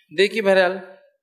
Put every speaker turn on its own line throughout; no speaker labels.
دیکھیے بہرحال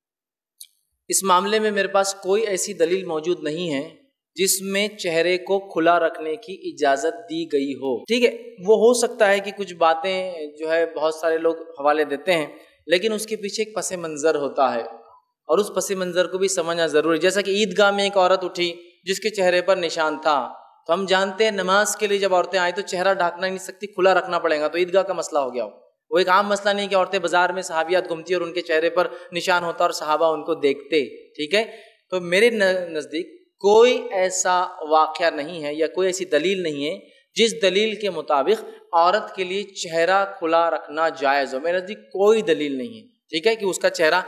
اس معاملے میں میرے پاس کوئی ایسی دلیل موجود نہیں ہے جس میں چہرے کو کھلا رکھنے کی اجازت دی گئی ہو. ٹھیک ہے، وہ ہو سکتا ہے کہ کچھ باتیں جو ہے بہت سارے لوگ حوالے دیتے ہیں، لیکن اس کے پیچھے ایک پس منظر ہوتا ہے اور اس پس منظر کو بھی سمجھنا ضروری. جیسا کہ عیدگاہ میں ایک عورت اٹھی جس کے چہرے پر نشان تھا، تو ہم جانتے ہیں نماز کے لیے جب عورتیں آئیں تو چہرہ ڈھانکنا نہیں سکتی، کھلا رکھنا پڑے گا. تو عیدگاہ کا مسئلہ ہو گیا. وہ ایک عام مسئلہ نہیں کہ عورتیں بازار میں صحابیات گھومتی اور ان کے چہرے پر نشان ہوتا اور صحابہ ان کو دیکھتے. ٹھیک ہے، تو میرے نزدیک کوئی ایسا واقعہ نہیں ہے یا کوئی ایسی دلیل نہیں ہے جس دلیل کے مطابق عورت کے لیے چہرہ کھلا رکھنا جائز ہو. میرے نزدیک کوئی دلیل نہیں ہے. ٹھیک ہے، کہ اس کا چہرہ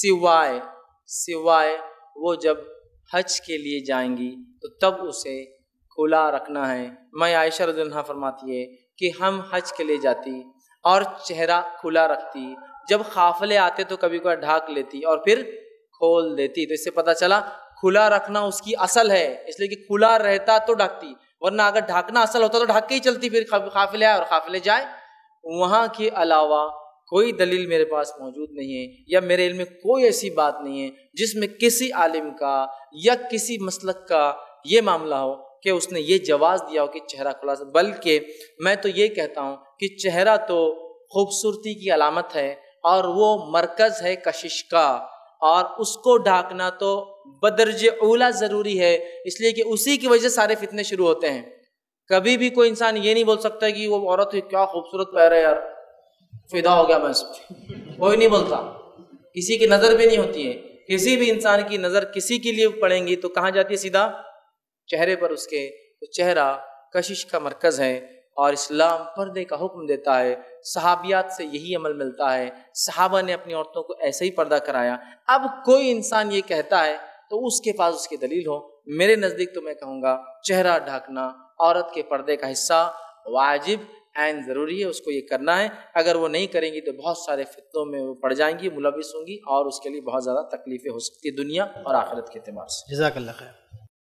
سوائے وہ جب حج کے لیے جائیں گی تو تب اسے کھلا رکھنا ہے. میں عائشہ رضی اللہ عنہا فرماتی ہے کہ ہم حج کے لیے جاتی اور چہرہ کھلا رکھتی، جب قافلے آتے تو کبھی کبھی ڈھانک لیتی اور پھر کھول دیتی. تو اس سے پتہ چلا کھلا رکھنا اس کی اصل ہے، اس لیے کہ کھلا رہتا تو ڈھکتی، ورنہ اگر ڈھانکنا اصل ہوتا تو ڈھک کے ہی چلتی، پھر قافلے آئے اور قافلے جائے. وہاں کے علاوہ کوئی دلیل میرے پاس موجود نہیں ہے یا میرے علم میں کوئی ایسی بات نہیں ہے جس میں کسی عالم کا یا کسی مسلک کا یہ معاملہ ہو کہ اس نے یہ جواز دیا ہو کہ چہرہ کھلا. بلکہ میں تو یہ کہتا ہوں کہ چہرہ تو خوبصورتی کی علامت ہے اور وہ مرکز ہے کشش کا، اور اس کو ڈھانکنا تو بدرجہ اولا ضروری ہے، اس لیے کہ اسی کی وجہ سے سارے فتنے شروع ہوتے ہیں. کبھی بھی کوئی انسان یہ نہیں بول سکتا کہ وہ عورت کیا خوبصورت پہن رہے یار، فدا ہو گیا میں اس پہ. کوئی نہیں بولتا، کسی کی نظر بھی نہیں ہوتی ہے. کسی بھی انسان کی نظر کسی کے لیے پڑیں گی تو کہاں جاتی ہے؟ سیدھا چہرے پر اس کے. تو چہرہ کشش کا مرکز ہے اور اسلام پردے کا حکم دیتا ہے. صحابیات سے یہی عمل ملتا ہے، صحابہ نے اپنی عورتوں کو ایسے ہی پردہ کرایا. اب کوئی انسان یہ کہتا ہے تو اس کے پاس اس کی دلیل ہو. میرے نزدیک تو میں کہوں گا چہرہ ڈھانکنا عورت کے پردے کا حصہ واجب عین ضروری ہے، اس کو یہ کرنا ہے. اگر وہ نہیں کریں گی تو بہت سارے فتنوں میں وہ پڑ جائیں گی، ملوث ہوں گی اور اس کے لیے بہت زیادہ تکلیفیں ہو سکتی ہیں دنیا اور آخرت کے اعتبار سے.
جزاک اللہ خیر.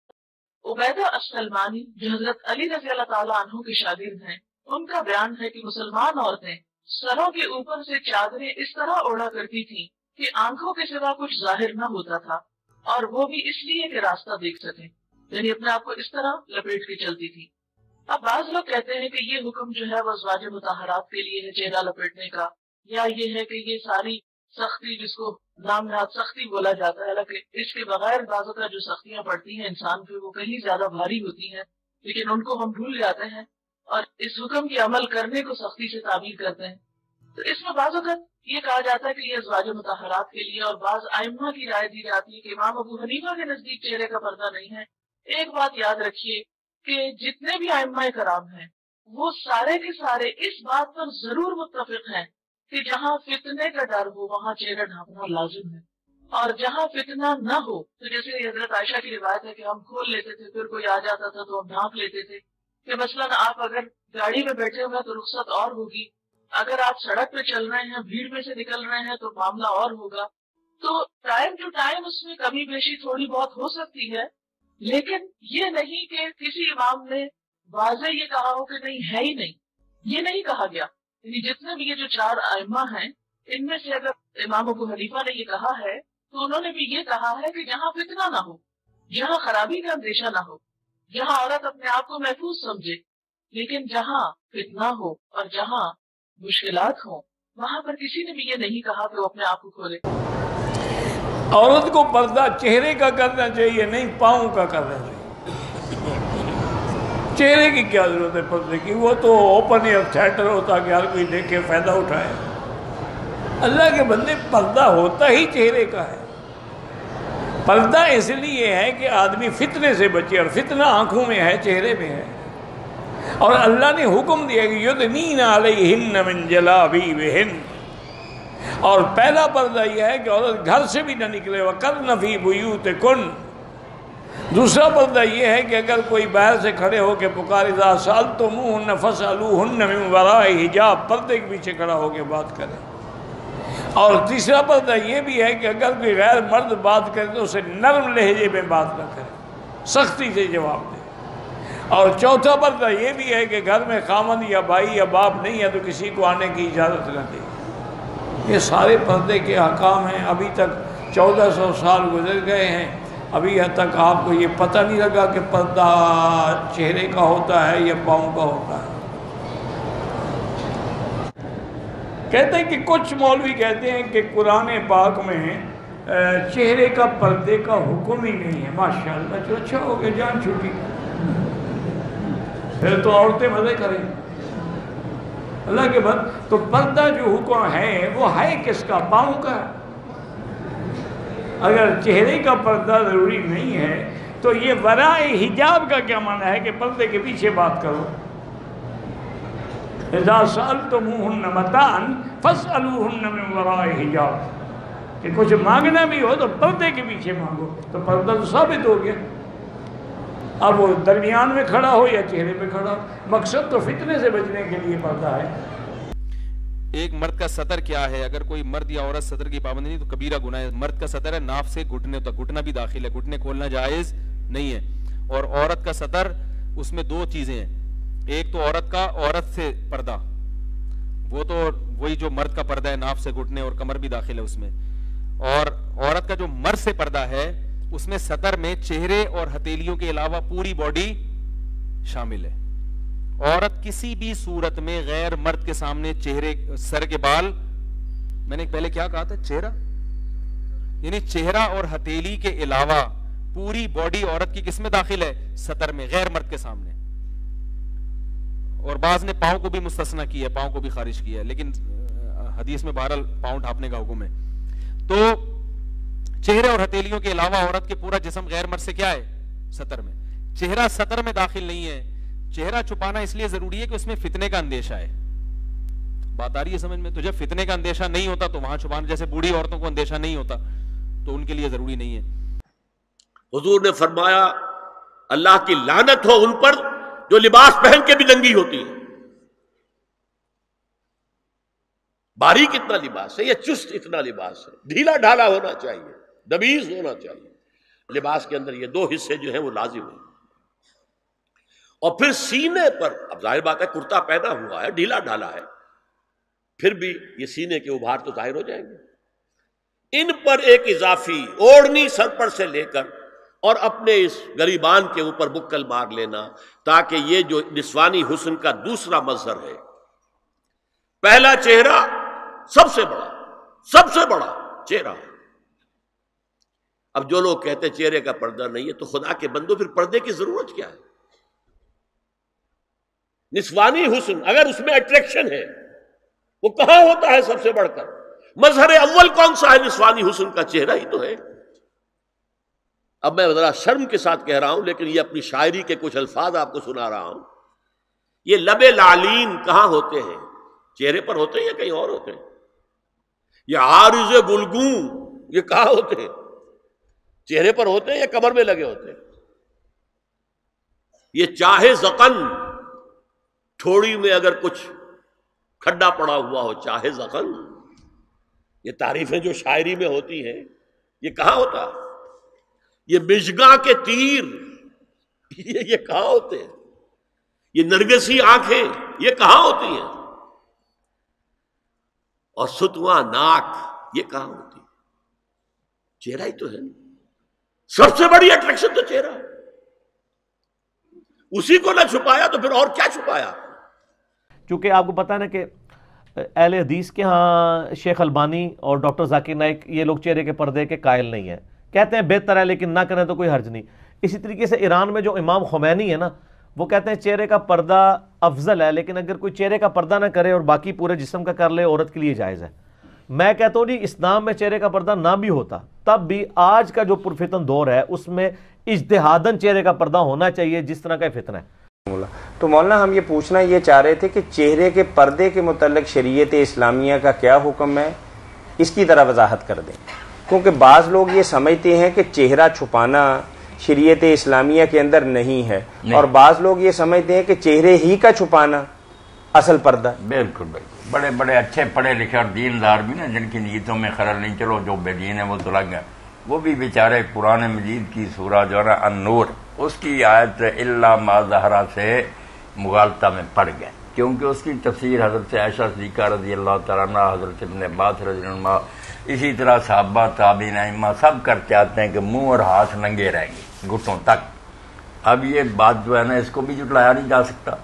عبیدہ السلمانی جو حضرت علی رضی اللہ تعالیٰ عنہ کے شاگرد ہیں، ان کا بیان ہے کہ مسلمان عورتیں سروں کے اوپر سے چادریں اس طرح اوڑھا کرتی تھیں کہ آنکھوں کے سوا کچھ ظاہر نہ ہوتا تھا، اور وہ بھی اس لیے کہ راستہ دیکھ سکیں، یعنی اپنے آپ کو اس طرح لپیٹ کے چلتی تھی. اب بعض لوگ کہتے ہیں کہ یہ حکم جو ہے وہ ازواج مطہرات کے لیے ہے چہرہ لپیٹنے کا، یا یہ ہے کہ یہ ساری سختی جس کو نام نہاد سختی بولا جاتا ہے، حالانکہ اس کے بغیر بعض کا جو سختیاں پڑتی ہیں انسان پہ وہ کہیں زیادہ بھاری ہوتی ہیں، لیکن ان کو ہم بھول جاتے ہیں اور اس حکم کی عمل کرنے کو سختی سے تعبیر کرتے ہیں. تو اس میں بعض اوقات یہ کہا جاتا ہے کہ یہ ازواج مطہرات کے لیے، اور بعض ائمہ کی رائے دی جاتی ہے کہ امام ابو حنیفہ کے نزدیک چہرے کا پردہ نہیں ہے. ایک بات یاد رکھیے کہ جتنے بھی ائمہ کرام ہیں وہ سارے کے سارے اس بات پر ضرور متفق ہیں کہ جہاں فتنے کا ڈر ہو وہاں چہرہ ڈھانپنا لازم ہے، اور جہاں فتنہ نہ ہو تو جیسے حضرت عائشہ کی روایت ہے کہ ہم کھول لیتے تھے، پھر کوئی آ جاتا تھا تو ہم ڈھانپ لیتے تھے. کہ مثلاً آپ اگر گاڑی میں بیٹھے ہوئے تو رخصت اور ہوگی، اگر آپ سڑک پہ چل رہے ہیں بھیڑ میں سے نکل رہے ہیں تو معاملہ اور ہوگا. تو ٹائم ٹو ٹائم اس میں کمی بیشی تھوڑی بہت ہو سکتی ہے، لیکن یہ نہیں کہ کسی امام نے واضح یہ کہا ہو کہ نہیں ہے ہی نہیں، یہ نہیں کہا گیا. یعنی جتنے بھی یہ جو چار ائمہ ہیں ان میں سے اگر امام ابو حنیفہ نے یہ کہا ہے تو انہوں نے بھی یہ کہا ہے کہ جہاں فتنہ نہ ہو، جہاں خرابی کا اندیشہ نہ ہو، جہاں عورت اپنے آپ کو محفوظ سمجھے، لیکن جہاں فتنہ ہو اور جہاں مشکلات ہوں وہاں پر کسی نے بھی یہ نہیں کہا کہ وہ اپنے آپ کو کھولے.
عورت کو پردہ چہرے کا کرنا چاہیے، نہیں پاؤں کا کرنا چاہیے. چہرے کی کیا ضرورت ہے پردے کی؟ وہ تو اوپن ایئر تھیٹر ہوتا کہ ہر کوئی دیکھے فائدہ اٹھائے. اللہ کے بندے پردہ ہوتا ہی چہرے کا ہے. پردہ اس لیے ہے کہ آدمی فتنے سے بچے، اور فتنہ آنکھوں میں ہے، چہرے میں ہے. اور اللہ نے حکم دیا کہ یدنین علیہن من جلابیبہن. اور پہلا پردہ یہ ہے کہ عورت گھر سے بھی نہ نکلے، وقرن فی بیوتکن. دوسرا پردہ یہ ہے کہ اگر کوئی باہر سے کھڑے ہو کے پکار اذا سألتموہن فاسألوہن من وراء حجاب، پردے کے پیچھے کھڑا ہو کے بات کرے. اور تیسرا پردہ یہ بھی ہے کہ اگر کوئی غیر مرد بات کرے تو اسے نرم لہجے میں بات نہ کرے، سختی سے جواب دے. اور چوتھا پردہ یہ بھی ہے کہ گھر میں خامند یا بھائی یا باپ نہیں ہے تو کسی کو آنے کی اجازت نہ دے. یہ سارے پردے کے احکام ہیں. ابھی تک 1400 سال گزر گئے ہیں، ابھی تک آپ کو یہ پتہ نہیں لگا کہ پردہ چہرے کا ہوتا ہے یا پاؤں کا ہوتا ہے. کہتے ہیں کہ کچھ مولوی کہتے ہیں کہ قرآن پاک میں چہرے کا پردے کا حکم ہی نہیں ہے. ماشاءاللہ، جو اچھا ہو گیا، جان چھوٹی، پھر تو عورتیں مزے کریں اللہ کے بعد. تو پردہ جو حکم ہے وہ ہے کس کا؟ پاؤں کا. اگر چہرے کا پردہ ضروری نہیں ہے تو یہ ورائے حجاب کا کیا معنی ہے کہ پردے کے پیچھے بات کرو؟ اذا سألتموهن متاعا فاسألوهن من وراء حجاب، کہ کچھ مانگنا بھی ہو تو پردے کے پیچھے مانگو. تو پردہ تو ثابت ہو گیا. اب وہ درمیان میں کھڑا ہو یا چہرے پہ کھڑا ہو، مقصد تو فتنے سے بچنے کے لیے پردہ ہے.
ایک مرد کا سطر کیا ہے؟ اگر کوئی مرد یا عورت سطر کی پابندی نہیں تو کبیرہ گناہ ہے. مرد کا سطر ہے ناف سے گھٹنے تک، گھٹنا بھی داخل ہے، گھٹنے کھولنا جائز نہیں ہے. اور عورت کا سطر، اس میں دو چیزیں ہیں. ایک تو عورت کا عورت سے پردہ، وہ تو وہی جو مرد کا پردہ ہے، ناف سے گھٹنے اور کمر بھی داخل ہے اس میں. اور عورت کا جو مرد سے پردہ ہے اس میں سطر میں چہرے اور ہتھیلیوں کے علاوہ پوری باڈی شامل ہے. عورت کسی بھی صورت میں غیر مرد کے سامنے چہرے، سر کے بال، میں نے پہلے کیا کہا تھا، چہرہ، یعنی چہرہ اور ہتھیلی کے علاوہ پوری باڈی عورت کی کس میں داخل ہے؟ سطر میں، غیر مرد کے سامنے. اور بعض نے پاؤں کو بھی مستثنی کی ہے، پاؤں کو بھی خارج کیا ہے، لیکن حدیث میں بہرحال پاؤں ڈھانپنے کا حکم ہے. تو چہرے اور ہتھیلیوں کے علاوہ عورت کے پورا جسم غیر مرد سے کیا ہے؟ سطر میں. چہرہ سطر میں داخل نہیں ہے. چہرہ چھپانا اس لیے ضروری ہے کہ اس میں فتنے کا اندیشہ ہے. بات آ رہی ہے سمجھ میں؟ تو جب فتنے کا اندیشہ نہیں ہوتا تو وہاں چھپانا، جیسے بوڑھی عورتوں کو اندیشہ نہیں ہوتا تو ان کے لیے ضروری نہیں ہے.
حضور نے فرمایا اللہ کی لعنت ہو ان پر جو لباس پہن کے بھی ننگی ہوتی ہے. باریک اتنا لباس ہے یا چست اتنا لباس ہے، ڈھیلا ڈھالا ہونا چاہیے، دبیز ہونا چاہیے. لباس کے اندر یہ دو حصے جو ہیں وہ لازم ہیں. اور پھر سینے پر، اب ظاہر بات ہے کرتا پہنا ہوا ہے، ڈھیلا ڈھالا ہے، پھر بھی یہ سینے کے ابھار تو ظاہر ہو جائیں گے. ان پر ایک اضافی اوڑھنی سر پر سے لے کر اور اپنے اس گریبان کے اوپر بکل مار لینا، تاکہ یہ جو نسوانی حسن کا دوسرا مظہر ہے، پہلا چہرہ سب سے بڑا چہرہ ہے. اب جو لوگ کہتے ہیں چہرے کا پردہ نہیں ہے، تو خدا کے بندو پھر پردے کی ضرورت کیا ہے؟ نسوانی حسن اگر اس میں اٹریکشن ہے، وہ کہاں ہوتا ہے سب سے بڑھ کر؟ مظہر اول کون سا ہے نسوانی حسن کا؟ چہرہ ہی تو ہے. اب میں ذرا شرم کے ساتھ کہہ رہا ہوں، لیکن یہ اپنی شاعری کے کچھ الفاظ آپ کو سنا رہا ہوں. یہ لب لعلین کہاں ہوتے ہیں؟ چہرے پر ہوتے ہیں یا کہیں اور ہوتے ہیں؟ یہ عارض گلگوں یہ کہاں ہوتے ہیں؟ چہرے پر ہوتے ہیں یا کمر میں لگے ہوتے ہیں؟ یہ چاہے زقن، تھوڑی میں اگر کچھ کھڈا پڑا ہوا ہو، چاہے زقن، یہ تعریفیں جو شاعری میں ہوتی ہیں یہ کہاں ہوتا ہے؟ یہ مژگاں کے تیر یہ کہاں ہوتے ہیں؟ یہ نرگسی آنکھیں یہ کہاں ہوتی ہیں؟ اور ستواں ناک یہ کہاں ہوتی ہے؟ چہرہ ہی تو ہے. سب سے بڑی اٹریکشن تو چہرہ ہے. اسی کو نہ چھپایا تو پھر اور کیا چھپایا؟
چونکہ آپ کو پتہ ہے نا کہ اہل حدیث کے ہاں شیخ البانی اور ڈاکٹر ذاکر نائک یہ لوگ چہرے کے پردے کے قائل نہیں ہیں. کہتے ہیں بہتر ہے لیکن نہ کریں تو کوئی حرج نہیں. اسی طریقے سے ایران میں جو امام خمینی ہے نا، وہ کہتے ہیں چہرے کا پردہ افضل ہے، لیکن اگر کوئی چہرے کا پردہ نہ کرے اور باقی پورے جسم کا کر لے عورت کے لیے جائز ہے. میں کہتا ہوں جی اسلام میں چہرے کا پردہ نہ بھی ہوتا تب بھی آج کا جو پرفتن دور ہے اس میں اجتہاداً چہرے کا پردہ ہونا چاہیے جس طرح کا فتنہ ہے.
تو مولانا ہم یہ پوچھنا یہ چاہ رہے تھے کہ چہرے کے پردے کے متعلق شریعت اسلامیہ کا کیا حکم ہے، اس کی طرح وضاحت کر دیں. کیونکہ بعض لوگ یہ سمجھتے ہیں کہ چہرہ چھپانا شریعت اسلامیہ کے اندر نہیں ہے، اور بعض لوگ یہ سمجھتے ہیں کہ چہرے ہی کا چھپانا اصل پردہ.
بالکل بالکل. بڑے بڑے اچھے پڑھے لکھے اور دیندار بھی نا، جن کی نیتوں میں خلل نہیں، چلو جو بے دین ہے وہ تو لگ گئے، وہ بھی بیچارے قرآن مجید کی سورہ جو ہے نا النور، اس کی آیت الا ما ظہرا سے مغالطہ میں پڑ گئے. کیونکہ اس کی تفسیر حضرت عائشہ صدیقہ رضی اللہ تعالیٰ عنہ، حضرت ابن عباس رضی اللہ عنہ، اسی طرح صحابہ تابعین ائمہ سب کرتے آتے ہیں کہ منہ اور ہاتھ ننگے رہیں گے گھٹنوں تک۔ اب یہ بات جو ہے نا اس کو بھی جھٹلایا نہیں جا سکتا۔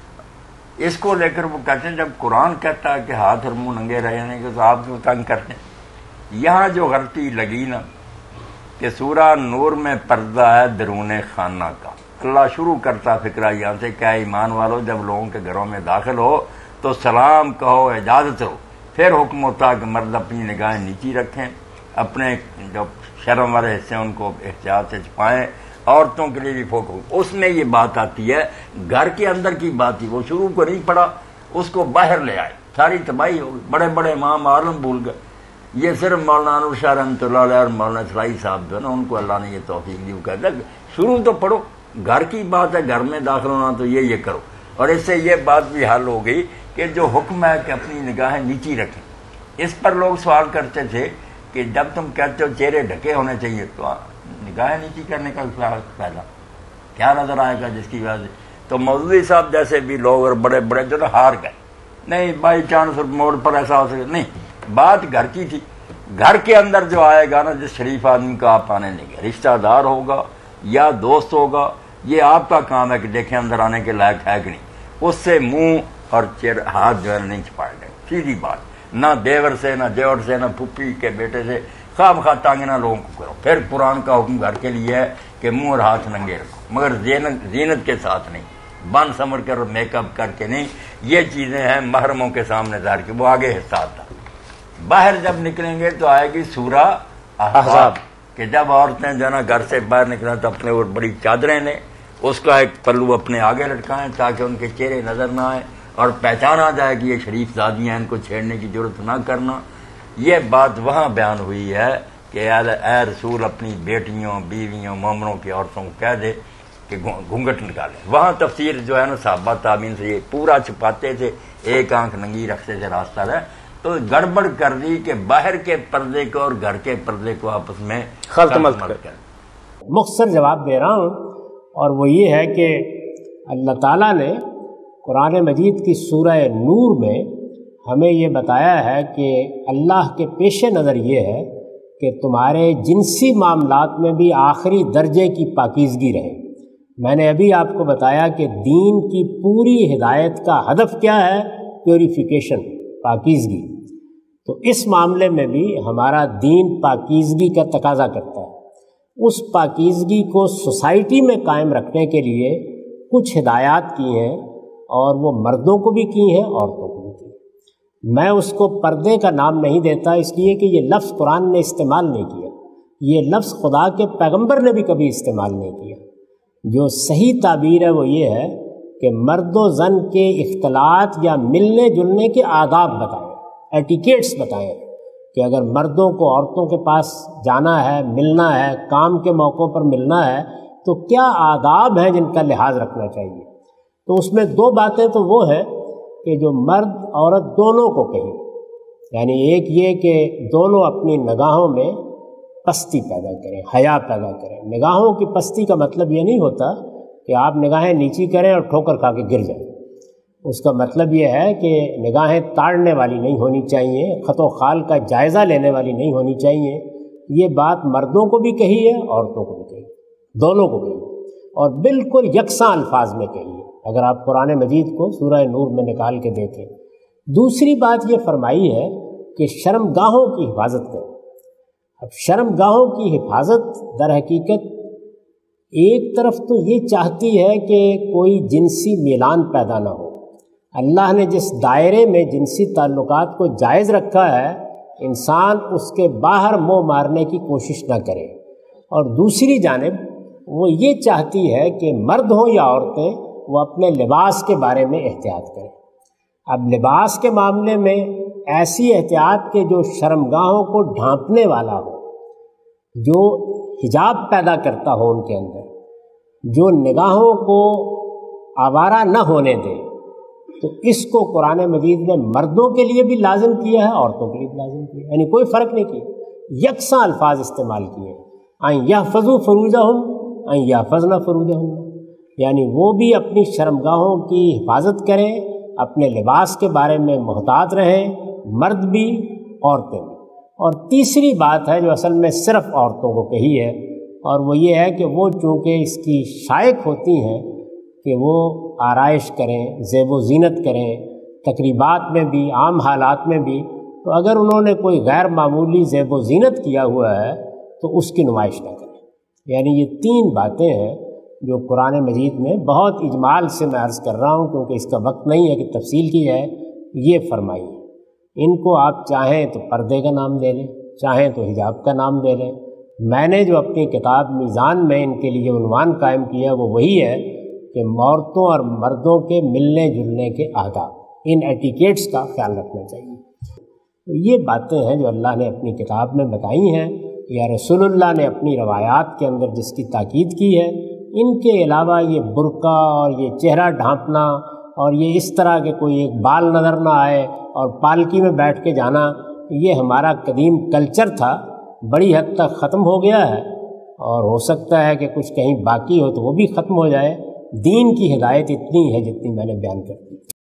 اس کو لے کر وہ کہتے ہیں جب قرآن کہتا ہے کہ ہاتھ اور منہ ننگے رہنے کے تو آپ کیوں تنگ کرتے ہیں؟ یہاں جو غلطی لگی نا کہ سورہ نور میں پردہ ہے درون خانہ کا، اللہ شروع کرتا فکرہ یہاں سے کہ ایمان والو جب لوگوں کے گھروں میں داخل ہو تو سلام کہو، اجازت ہو، پھر حکم ہوتا کہ مرد اپنی نگاہیں نیچی رکھیں، اپنے جو شرم والے حصے ان کو احتیاط سے چھپائیں، عورتوں کے لیے بھی فوکس۔ اس میں یہ بات آتی ہے، گھر کے اندر کی بات ہی وہ شروع کو نہیں پڑا، اس کو باہر لے آئے، ساری تباہی ہو گئی۔ بڑے بڑے امام عالم بھول گئے۔ یہ صرف مولانا انور شاہ رحمۃ اللہ علیہ اور مولانا اسلائی صاحب جو ہے نا ان کو اللہ نے یہ توفیق دی، وہ کہتے ہیں شروع تو پڑھو، گھر کی بات ہے، گھر میں داخل ہونا تو یہ کرو۔ اور اس سے یہ بات بھی حل ہو گئی کہ جو حکم ہے کہ اپنی نگاہیں نیچی رکھیں۔ اس پر لوگ سوال کرتے تھے کہ جب تم کہتے ہو چہرے ڈھکے ہونے چاہیے تو نگاہیں نیچی کرنے کا فائدہ کیا نظر آئے گا؟ جس کی وجہ سے تو مولوی صاحب جیسے بھی لوگ اور بڑے بڑے جو ہار گئے، نہیں بائی چانس موڑ پر ایسا ہو سکے، نہیں، بات گھر کی تھی۔ گھر کے اندر جو آئے گا نا جس شریف آدمی کو آپ آنے دیں گے، رشتہ دار ہوگا یا دوست ہوگا، یہ آپ کا کام ہے کہ دیکھیں اندر آنے کے لائق ہے کہ نہیں، اس سے منہ اور ہاتھ جو ہے نہیں چھپائے گئے۔ سیدھی بات، نہ دیور سے، نہ دیور سے، نہ پھپھی کے بیٹے سے، خواہ بخواہ تانگے نہ لوگوں کو کرو۔ پھر قرآن کا حکم گھر کے لیے ہے کہ منہ اور ہاتھ ننگے رکھو، مگر زینت کے ساتھ نہیں، بن سمر کر میک اپ کر کے نہیں۔ یہ چیزیں ہیں محرموں کے سامنے ظاہر کی، وہ آگے حصہ آتا۔ باہر جب نکلیں گے تو آئے گی سورہ احزاب کہ جب عورتیں جو ہے نا گھر سے باہر نکلیں تو اپنے اوپر بڑی چادریں لیں، اس کا ایک پلو اپنے آگے لٹکائیں تاکہ ان کے چہرے نظر نہ آئیں اور پہچان آ جائے کہ یہ شریف زادیاں، ان کو چھیڑنے کی ضرورت نہ کرنا۔ یہ بات وہاں بیان ہوئی ہے کہ اے رسول اپنی بیٹیوں، بیویوں، مومنوں کی عورتوں کو کہہ دے کہ گھونگھٹ نکالیں۔ وہاں تفسیر جو ہے نا صحابہ تابعین سے یہ پورا چھپاتے تھے، ایک آنکھ ننگی رکھتے تھے راستہ رہے، تو گڑبڑ کر دی کہ باہر کے پردے کو اور گھر کے پردے کو آپس میں
خلط ملط کر۔
مختصر جواب دے رہا ہوں، اور وہ یہ ہے کہ اللہ تعالیٰ نے قرآن مجید کی سورہ نور میں ہمیں یہ بتایا ہے کہ اللہ کے پیش نظر یہ ہے کہ تمہارے جنسی معاملات میں بھی آخری درجے کی پاکیزگی رہے۔ میں نے ابھی آپ کو بتایا کہ دین کی پوری ہدایت کا ہدف کیا ہے؟ پیوریفیکیشن، پاکیزگی۔ تو اس معاملے میں بھی ہمارا دین پاکیزگی کا تقاضا کرتا ہے۔ اس پاکیزگی کو سوسائٹی میں قائم رکھنے کے لیے کچھ ہدایات کی ہیں، اور وہ مردوں کو بھی کی ہیں، عورتوں کو بھی کی۔ میں اس کو پردے کا نام نہیں دیتا اس لیے کہ یہ لفظ قرآن نے استعمال نہیں کیا، یہ لفظ خدا کے پیغمبر نے بھی کبھی استعمال نہیں کیا۔ جو صحیح تعبیر ہے وہ یہ ہے کہ مرد و زن کے اختلاط یا ملنے جلنے کے آداب بتائیں، ایٹیکیٹس بتائیں کہ اگر مردوں کو عورتوں کے پاس جانا ہے، ملنا ہے، کام کے موقعوں پر ملنا ہے تو کیا آداب ہیں جن کا لحاظ رکھنا چاہیے۔ تو اس میں دو باتیں تو وہ ہے کہ جو مرد عورت دونوں کو کہیں، یعنی ایک یہ کہ دونوں اپنی نگاہوں میں پستی پیدا کریں، حیا پیدا کریں۔ نگاہوں کی پستی کا مطلب یہ نہیں ہوتا کہ آپ نگاہیں نیچی کریں اور ٹھوکر کھا کے گر جائیں۔ اس کا مطلب یہ ہے کہ نگاہیں تاڑنے والی نہیں ہونی چاہیے، خط و خال کا جائزہ لینے والی نہیں ہونی چاہیے۔ یہ بات مردوں کو بھی کہی ہے، عورتوں کو بھی کہی ہے، دونوں کو کہی ہے، اور بالکل یکساں الفاظ میں کہی ہے اگر آپ قرآن مجید کو سورہ نور میں نکال کے دیکھیں۔ دوسری بات یہ فرمائی ہے کہ شرمگاہوں کی حفاظت کریں۔ اب شرمگاہوں کی حفاظت در حقیقت ایک طرف تو یہ چاہتی ہے کہ کوئی جنسی میلان پیدا نہ ہو۔ اللہ نے جس دائرے میں جنسی تعلقات کو جائز رکھا ہے، انسان اس کے باہر منہ مارنے کی کوشش نہ کرے۔ اور دوسری جانب وہ یہ چاہتی ہے کہ مرد ہوں یا عورتیں وہ اپنے لباس کے بارے میں احتیاط کریں۔ اب لباس کے معاملے میں ایسی احتیاط کہ جو شرمگاہوں کو ڈھانپنے والا ہو، جو حجاب پیدا کرتا ہو ان کے اندر، جو نگاہوں کو آوارہ نہ ہونے دے، تو اس کو قرآن مجید نے مردوں کے لیے بھی لازم کیا ہے، عورتوں کے لیے بھی لازم کیا ہے، یعنی کوئی فرق نہیں کیا، یکساں الفاظ استعمال کیے۔ ان یحفظوا فروجہم ان یحفظن فروجہن، یعنی وہ بھی اپنی شرمگاہوں کی حفاظت کریں، اپنے لباس کے بارے میں محتاط رہیں، مرد بھی عورتیں بھی۔ اور تیسری بات ہے جو اصل میں صرف عورتوں کو کہی ہے، اور وہ یہ ہے کہ وہ چونکہ اس کی شائق ہوتی ہیں کہ وہ آرائش کریں، زیب و زینت کریں، تقریبات میں بھی، عام حالات میں بھی، تو اگر انہوں نے کوئی غیر معمولی زیب و زینت کیا ہوا ہے تو اس کی نمائش نہ کریں۔ یعنی یہ تین باتیں ہیں جو قرآن مجید میں بہت اجمال سے میں عرض کر رہا ہوں کیونکہ اس کا وقت نہیں ہے کہ تفصیل کی جائے، یہ فرمائی ہے۔ ان کو آپ چاہیں تو پردے کا نام دے لیں، چاہیں تو حجاب کا نام دے لیں۔ میں نے جو اپنی کتاب میزان میں ان کے لیے عنوان قائم کیا وہ وہی ہے کہ عورتوں اور مردوں کے ملنے جلنے کے آداب، ان ایٹیکیٹس کا خیال رکھنا چاہیے۔ تو یہ باتیں ہیں جو اللہ نے اپنی کتاب میں بتائی ہیں یا رسول اللہ نے اپنی روایات کے اندر جس کی تاکید کی ہے۔ ان کے علاوہ یہ برقع اور یہ چہرہ ڈھانپنا اور یہ اس طرح کے کوئی ایک بال نظر نہ آئے اور پالکی میں بیٹھ کے جانا، یہ ہمارا قدیم کلچر تھا، بڑی حد تک ختم ہو گیا ہے، اور ہو سکتا ہے کہ کچھ کہیں باقی ہو تو وہ بھی ختم ہو جائے۔ دین کی ہدایت اتنی ہے جتنی میں نے بیان کر دی۔